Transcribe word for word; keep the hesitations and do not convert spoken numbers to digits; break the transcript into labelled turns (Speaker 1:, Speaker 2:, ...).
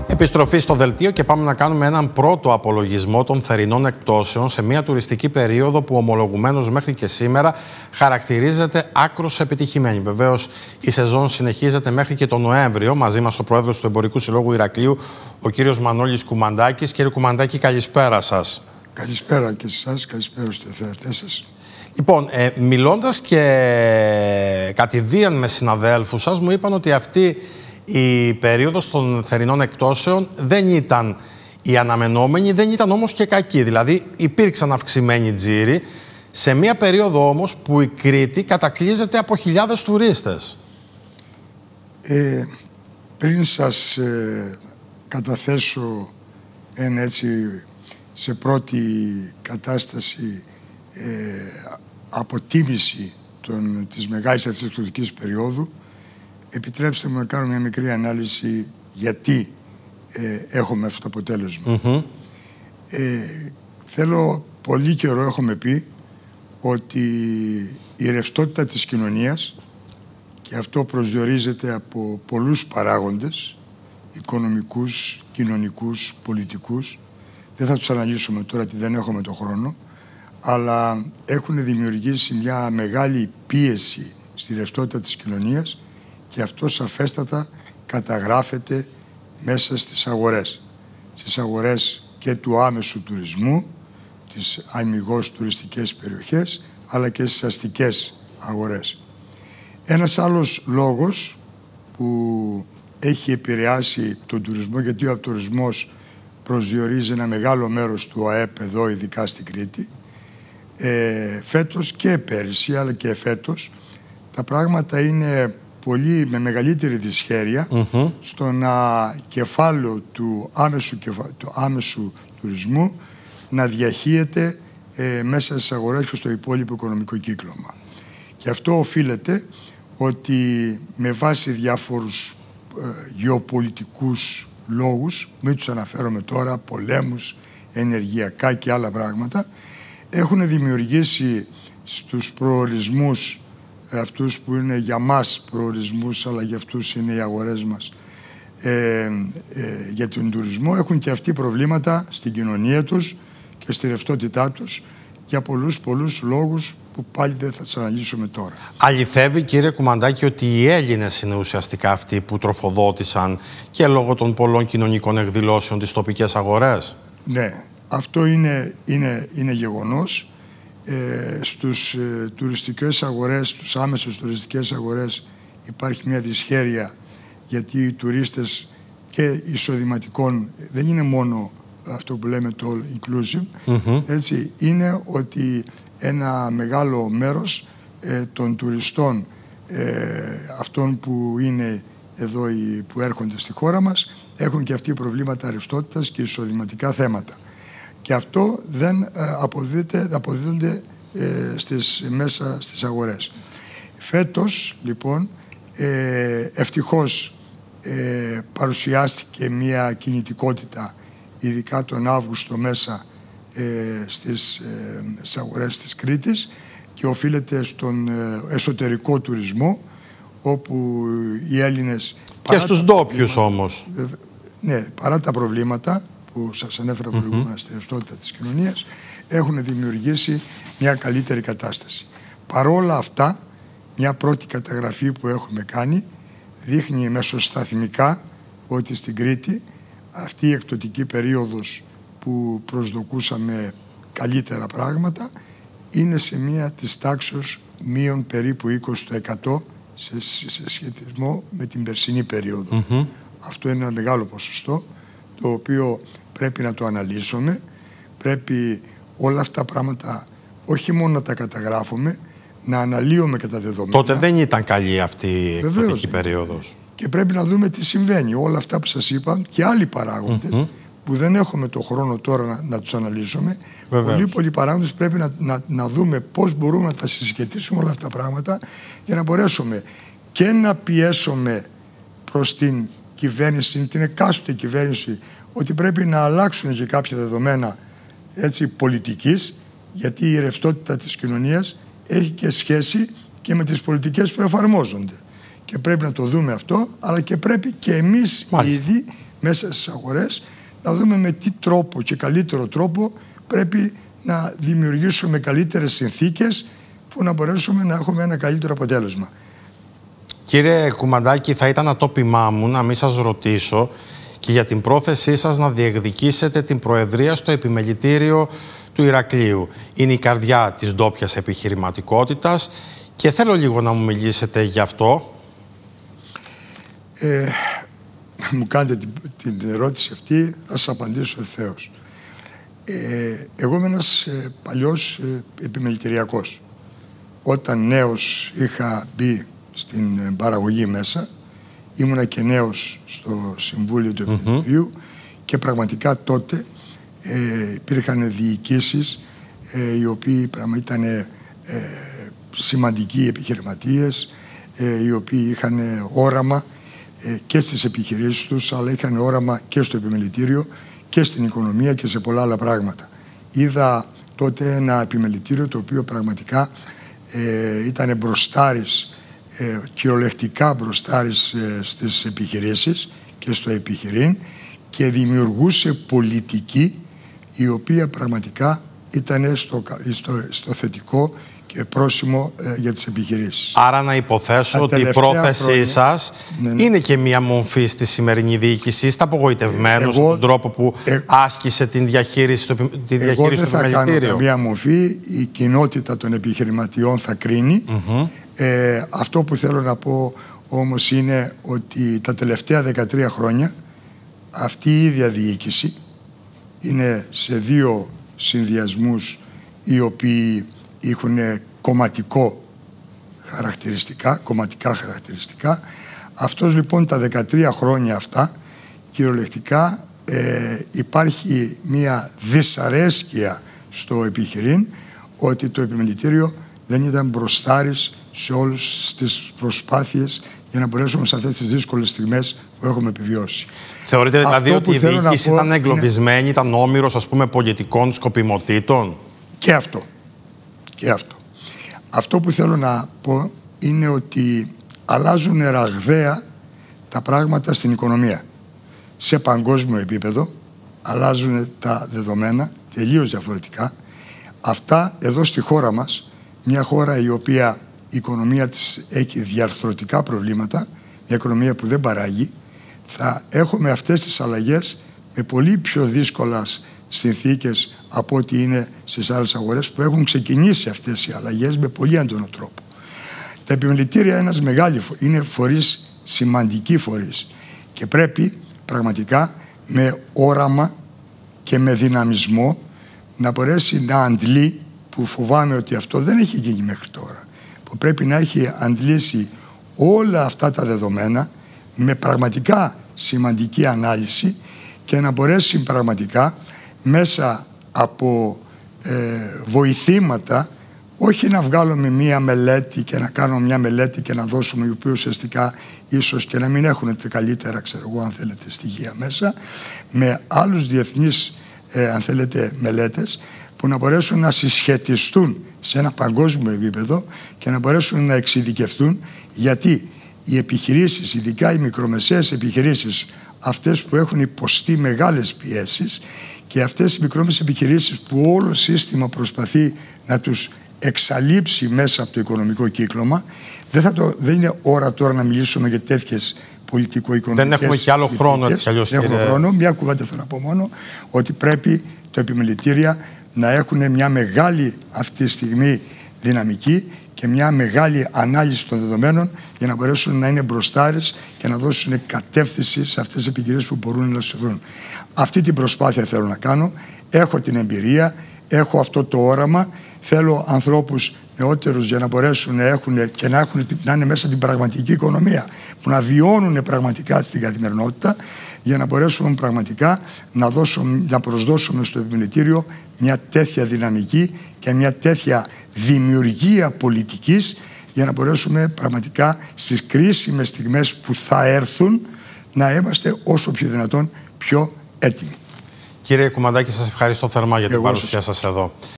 Speaker 1: Επιστροφή στο δελτίο και πάμε να κάνουμε έναν πρώτο απολογισμό των θερινών εκπτώσεων σε μια τουριστική περίοδο που ομολογουμένως μέχρι και σήμερα χαρακτηρίζεται άκρως επιτυχημένη. Βεβαίως η σεζόν συνεχίζεται μέχρι και τον Νοέμβριο. Μαζί μας ο Πρόεδρος του Εμπορικού Συλλόγου Ηρακλείου, ο κύριος Μανώλης Κουμαντάκης. Κύριε Κουμαντάκη, καλησπέρα σας.
Speaker 2: Καλησπέρα και σε εσάς, καλησπέρα στους θεατές σας.
Speaker 1: Λοιπόν, ε, μιλώντας και κατηδίαν με συναδέλφους σας, μου είπαν ότι αυτή η περίοδος των θερινών εκπτώσεων δεν ήταν η αναμενόμενη, δεν ήταν όμως και κακή. Δηλαδή υπήρξαν αυξημένοι τζίροι, σε μια περίοδο όμως που η Κρήτη κατακλείζεται από χιλιάδες τουρίστες.
Speaker 2: Ε, πριν σας ε, καταθέσω ένα έτσι σε πρώτη κατάσταση ε, αποτίμηση των, της μεγάλης αυτής εκπτωτικής περίοδου, επιτρέψτε μου να κάνω μια μικρή ανάλυση γιατί ε, έχουμε αυτό το αποτέλεσμα. Mm-hmm. ε, θέλω, πολύ καιρό έχουμε πει ότι η ρευστότητα της κοινωνίας, και αυτό προσδιορίζεται από πολλούς παράγοντες, οικονομικούς, κοινωνικούς, πολιτικούς, δεν θα τους αναλύσουμε τώρα γιατί δεν έχουμε το χρόνο, αλλά έχουν δημιουργήσει μια μεγάλη πίεση στη ρευστότητα της κοινωνίας και αυτό σαφέστατα καταγράφεται μέσα στις αγορές. Στις αγορές και του άμεσου τουρισμού, τις αμιγώς τουριστικές περιοχές, αλλά και στις αστικές αγορές. Ένας άλλος λόγος που έχει επηρεάσει τον τουρισμό, γιατί ο τουρισμός προσδιορίζει ένα μεγάλο μέρος του ΑΕΠ εδώ, ειδικά στην Κρήτη, ε, φέτος και πέρυσι, αλλά και φέτος, τα πράγματα είναι πολύ με μεγαλύτερη δυσχέρεια mm-hmm. στον α, κεφάλαιο του άμεσου, κεφα, του άμεσου τουρισμού να διαχύεται ε, μέσα στις αγορές και στο υπόλοιπο οικονομικό κύκλωμα. Και αυτό οφείλεται ότι με βάση διάφορους ε, γεωπολιτικούς λόγους, μην τους αναφέρομαι τώρα, πολέμους, ενεργειακά και άλλα πράγματα, έχουν δημιουργήσει στους προορισμούς, αυτούς που είναι για μας προορισμούς, αλλά για αυτούς είναι οι αγορές μας, ε, ε, για τον τουρισμό, έχουν και αυτοί προβλήματα στην κοινωνία τους και στη ρευστότητά τους για πολλούς πολλούς λόγους που πάλι δεν θα τους αναλύσουμε τώρα.
Speaker 1: Αληθεύει, κύριε Κουμαντάκη, ότι οι Έλληνες είναι ουσιαστικά αυτοί που τροφοδότησαν και λόγω των πολλών κοινωνικών εκδηλώσεων τις τοπικές αγορές?
Speaker 2: Ναι, αυτό είναι, είναι, είναι γεγονός. Ε, στους ε, τουριστικές αγορές, στους άμεσους τουριστικές αγορές υπάρχει μια δυσχέρεια, γιατί οι τουρίστες και εισοδηματικών δεν είναι μόνο αυτό που λέμε το all inclusive, mm-hmm. έτσι, είναι ότι ένα μεγάλο μέρος ε, των τουριστών ε, αυτών που είναι εδώ, οι, που έρχονται στη χώρα μας, έχουν και αυτοί προβλήματα ρευστότητας και εισοδηματικά θέματα. Και αυτό δεν αποδίδονται ε, στις, μέσα στις αγορές. Φέτος, λοιπόν, ε, ευτυχώς ε, παρουσιάστηκε μια κινητικότητα, ειδικά τον Αύγουστο μέσα ε, στις, ε, στις αγορές της Κρήτης, και οφείλεται στον ε, εσωτερικό τουρισμό, όπου οι Έλληνες...
Speaker 1: Και στους ντόπιους όμως.
Speaker 2: Ε, ναι, παρά τα προβλήματα που σας ανέφερα προηγούμενα mm-hmm. στη ρευστότητα της κοινωνίας, έχουν δημιουργήσει μια καλύτερη κατάσταση. Παρόλα αυτά, μια πρώτη καταγραφή που έχουμε κάνει δείχνει μεσοσταθμικά ότι στην Κρήτη αυτή η εκπτωτική περίοδος που προσδοκούσαμε καλύτερα πράγματα είναι σε μια της τάξης μείον περίπου είκοσι τοις εκατό σε, σε σχετισμό με την περσινή περίοδο. Mm-hmm. Αυτό είναι ένα μεγάλο ποσοστό, το οποίο πρέπει να το αναλύσουμε, πρέπει όλα αυτά τα πράγματα όχι μόνο να τα καταγράφουμε, να αναλύουμε και τα δεδομένα.
Speaker 1: Τότε δεν ήταν καλή αυτή η εκπτωτική περίοδος.
Speaker 2: Και πρέπει να δούμε τι συμβαίνει. Όλα αυτά που σας είπα και άλλοι παράγοντες, mm-hmm. που δεν έχουμε το χρόνο τώρα να, να τους αναλύσουμε. Βεβαίως. Πολλοί πολλοί παράγοντες πρέπει να, να, να δούμε πώς μπορούμε να τα συσχετίσουμε όλα αυτά τα πράγματα για να μπορέσουμε και να πιέσουμε προς την κυβέρνηση, την εκάστοτε κυβέρνηση, ότι πρέπει να αλλάξουν και κάποια δεδομένα, έτσι, πολιτικής, γιατί η ρευστότητα της κοινωνίας έχει και σχέση και με τις πολιτικές που εφαρμόζονται. Και πρέπει να το δούμε αυτό, αλλά και πρέπει και εμείς ήδη μέσα στις αγορές, να δούμε με τι τρόπο και καλύτερο τρόπο πρέπει να δημιουργήσουμε καλύτερες συνθήκες που να μπορέσουμε να έχουμε ένα καλύτερο αποτέλεσμα.
Speaker 1: Κύριε Κουμαντάκη, θα ήταν ατόπιμά μου να μην σας ρωτήσω και για την πρόθεσή σας να διεκδικήσετε την Προεδρία στο Επιμελητήριο του Ηρακλείου. Είναι η καρδιά της ντόπιας επιχειρηματικότητας και θέλω λίγο να μου μιλήσετε γι' αυτό.
Speaker 2: Ε, μου κάνετε την, την ερώτηση αυτή, θα σας απαντήσω ευθέως. Ε, εγώ είμαι ένας ε, παλιός ε, επιμελητηριακός. Όταν νέος είχα μπει στην ε, παραγωγή μέσα, ήμουνα και νέος στο Συμβούλιο του Επιμελητηρίου mm-hmm. και πραγματικά τότε ε, υπήρχαν διοικήσεις ε, οι οποίοι πραγματικά ήταν ε, σημαντικοί επιχειρηματίες, ε, οι οποίοι είχαν όραμα ε, και στις επιχειρήσεις τους, αλλά είχαν όραμα και στο επιμελητήριο και στην οικονομία και σε πολλά άλλα πράγματα. Είδα τότε ένα επιμελητήριο το οποίο πραγματικά ε, ήταν μπροστάρης, ε, κυριολεκτικά μπροστάρης ε, στις επιχειρήσεις και στο επιχειρήν και δημιουργούσε πολιτική η οποία πραγματικά ήταν στο, στο, στο θετικό και πρόσημο ε, για τις επιχειρήσεις.
Speaker 1: Άρα να υποθέσω
Speaker 2: Τα
Speaker 1: ότι η πρόθεσή
Speaker 2: χρόνια,
Speaker 1: σας ναι, ναι. είναι και μία μορφή στη σημερινή διοίκηση. Είστε απογοητευμένος από τον τρόπο που ε, άσκησε την διαχείριση, το, τη διαχείριση
Speaker 2: εγώ
Speaker 1: του επιμελητήριου. Εγώ
Speaker 2: δεν θα κάνω μία μορφή. Η κοινότητα των επιχειρηματιών θα κρίνει. Mm-hmm. ε, αυτό που θέλω να πω όμως είναι ότι τα τελευταία δεκατρία χρόνια αυτή η ίδια διοίκηση είναι σε δύο συνδυασμούς οι οποίοι έχουν κομματικό χαρακτηριστικά, κομματικά χαρακτηριστικά. Αυτός λοιπόν τα δεκατρία χρόνια αυτά κυριολεκτικά ε, υπάρχει μια δυσαρέσκεια στο επιχειρήν ότι το επιμελητήριο δεν ήταν μπροστάρης σε όλες τις προσπάθειες για να μπορέσουμε σε αυτές τις δύσκολες στιγμές που έχουμε επιβιώσει.
Speaker 1: Θεωρείτε δηλαδή ότι η διοίκηση ήταν εγκλωβισμένη,
Speaker 2: είναι...
Speaker 1: ήταν όμηρος ας πούμε πολιτικών σκοπιμοτήτων?
Speaker 2: Και αυτό. Και αυτό. Αυτό που θέλω να πω είναι ότι αλλάζουν ραγδαία τα πράγματα στην οικονομία. Σε παγκόσμιο επίπεδο αλλάζουν τα δεδομένα τελείως διαφορετικά. Αυτά εδώ στη χώρα μας, μια χώρα η οποία η οικονομία της έχει διαρθρωτικά προβλήματα, μια οικονομία που δεν παράγει, θα έχουμε αυτές τις αλλαγές με πολύ πιο δύσκολες συνθήκες από ό,τι είναι στις άλλες αγορές που έχουν ξεκινήσει αυτές οι αλλαγές με πολύ έντονο τρόπο. Τα επιμελητήρια ένας μεγάλη, είναι φορείς, σημαντικοί φορείς και πρέπει πραγματικά με όραμα και με δυναμισμό να μπορέσει να αντλεί, που φοβάμαι ότι αυτό δεν έχει γίνει μέχρι τώρα, που πρέπει να έχει αντλήσει όλα αυτά τα δεδομένα με πραγματικά σημαντική ανάλυση και να μπορέσει πραγματικά μέσα από ε, βοηθήματα, όχι να βγάλουμε μία μελέτη και να κάνουμε μια μελέτη και να δώσουμε, οι οποίοι ουσιαστικά ίσως και να μην έχουν τα καλύτερα, ξέρω εγώ, αν θέλετε, στοιχεία μέσα, με άλλους διεθνείς, ε, αν θέλετε, μελέτες, που να μπορέσουν να συσχετιστούν σε ένα παγκόσμιο επίπεδο και να μπορέσουν να εξειδικευτούν, γιατί οι επιχειρήσεις, ειδικά οι μικρομεσαίες επιχειρήσεις, αυτές που έχουν υποστεί μεγάλες πιέσεις και αυτές οι μικρομεσαίες επιχειρήσεις που όλο σύστημα προσπαθεί να τους εξαλείψει μέσα από το οικονομικό κύκλωμα, δεν, θα το, δεν είναι ώρα τώρα να μιλήσουμε για τέτοιες πολιτικο-οικονομικές.
Speaker 1: Δεν έχουμε και άλλο χρόνο, έτσι κι αλλιώς.
Speaker 2: Δεν έχουμε χρόνο. Μια κουβέντα θέλω να πω μόνο, ότι πρέπει το επιμελητήρια να έχουν μια μεγάλη αυτή τη στιγμή δυναμική και μια μεγάλη ανάλυση των δεδομένων για να μπορέσουν να είναι μπροστάρες και να δώσουν κατεύθυνση σε αυτές τις επιχειρήσεις που μπορούν να σου δουν. Αυτή την προσπάθεια θέλω να κάνω. Έχω την εμπειρία, έχω αυτό το όραμα. Θέλω ανθρώπους νεότερους για να μπορέσουν να έχουν και να, έχουν, να είναι μέσα στην πραγματική οικονομία, που να βιώνουν πραγματικά στην καθημερινότητα, για να μπορέσουμε πραγματικά να, δώσουμε, να προσδώσουμε στο επιμελητήριο μια τέτοια δυναμική και μια τέτοια δημιουργία πολιτικής, για να μπορέσουμε πραγματικά στις κρίσιμες στιγμές που θα έρθουν να είμαστε όσο πιο δυνατόν πιο έτοιμοι.
Speaker 1: Κύριε Κουμαντάκη, σας ευχαριστώ θερμά για την παρουσία σας εδώ.